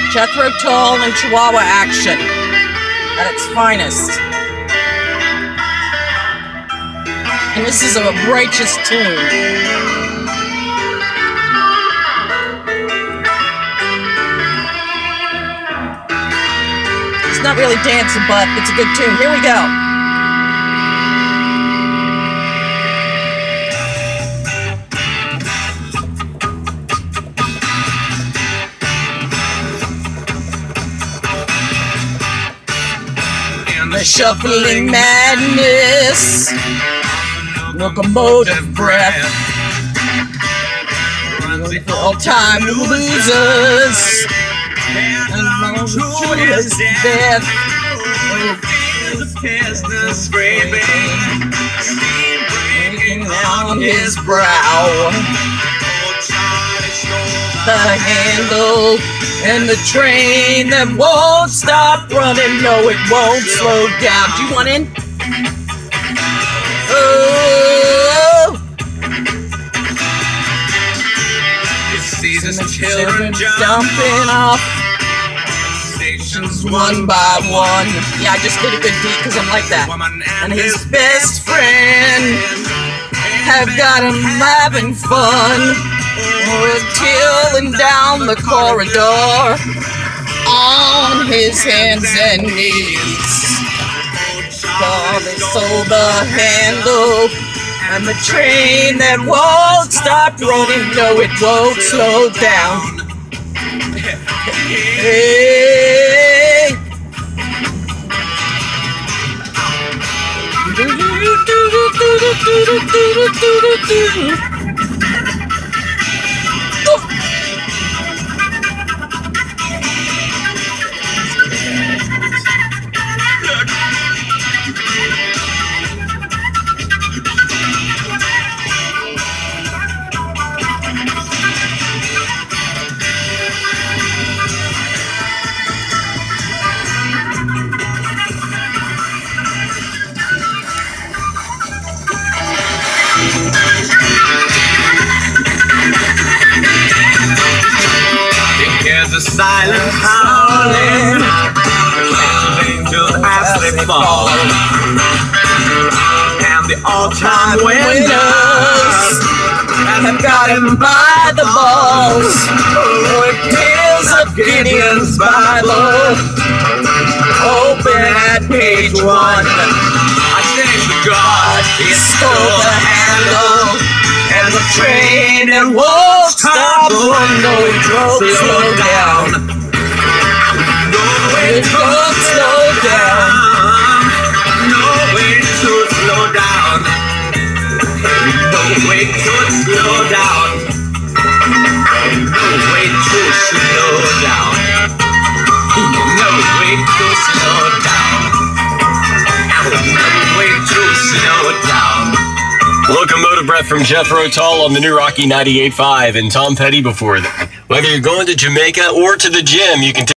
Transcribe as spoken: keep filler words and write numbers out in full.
Jethro Tull and Chihuahua action at its finest. And this is a righteous tune. It's not really dancing, but it's a good tune. Here we go. The shuffling madness, locomotive breath, for all time losers, and long to his death. Breaking on his brow, the handle and the train that won't stop running. No, it won't slow down. Do you want in? Oh, it sees his children jumping off stations one by one. Yeah, I just did a good deed because I'm like that. And his best friend have got him having fun. Tilling down the corridor on his hands and knees. God has sold the handle and the train that won't stop running. No, it won't slow down. Hey. Do, do, do, do, do, do, do, do, do. The silent howling, angels as they fall, and the all-time winners have got him by the balls. With tears of Gideon's Bible open at page one. I thank God he stole the handle and the train and won't stop. No, it won't slow down. No, it won't slow down. No way to slow down. No way to slow down. No way to slow down. No way to slow down. No way to slow down. Locomotive Breath from Jethro Tull on the new Rocky ninety-eight point five, and Tom Petty before that. Whether you're going to Jamaica or to the gym, you can